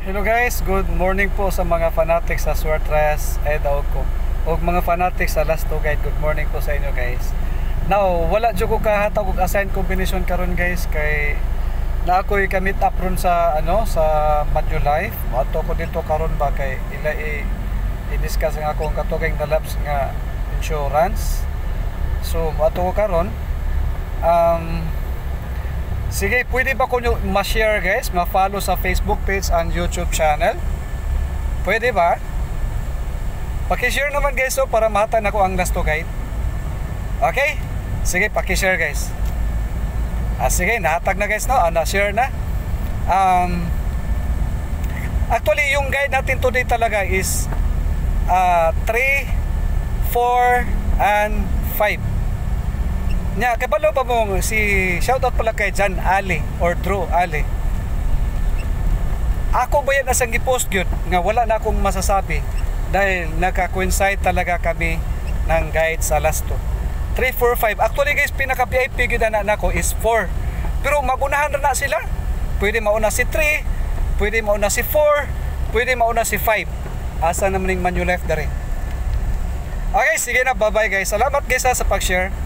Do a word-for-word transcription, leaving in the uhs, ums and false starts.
Hello guys, good morning po sa mga fanatics sa Swartres ay daw ko. O mga fanatics sa Last Two Guide, good morning po sa inyo guys. Now, wala jud ko kahatag og assign combination karon guys kay na ako'y kamit up ron sa ano sa Manulife. Mato ko dito karon ba kay ila i i-discuss nga akong katugay na lapse nga insurance. So, mato ko karon um sige, pwede ba ko nyo ma-share guys, ma-follow sa Facebook page and YouTube channel? Pwede ba? Paki-share naman guys so para mahatan ako ang Last Two Guide. Okay? Sige, paki-share guys. Ah, sige, nahatag na guys no? Ah, na-share na. Um, actually, yung guide natin today talaga is uh, three, four, and five. Nya, kabalo pa mo si shoutout pala kay John Ali or Drew Ali. Ako ba yan asang gipost gyud nga wala na akong masasabi dahil naka-coincide talaga kami ng guide sa last two. three, four, five. Actually guys, pinaka-V I P gyud na nako is four. Pero magunahan na, na sila. Pwede mauna si three, pwede mauna si four, pwede mauna si five. Asa naman yung Manulife dere. Okay, sige na, bye-bye guys. Salamat guys ha, sa pag-share.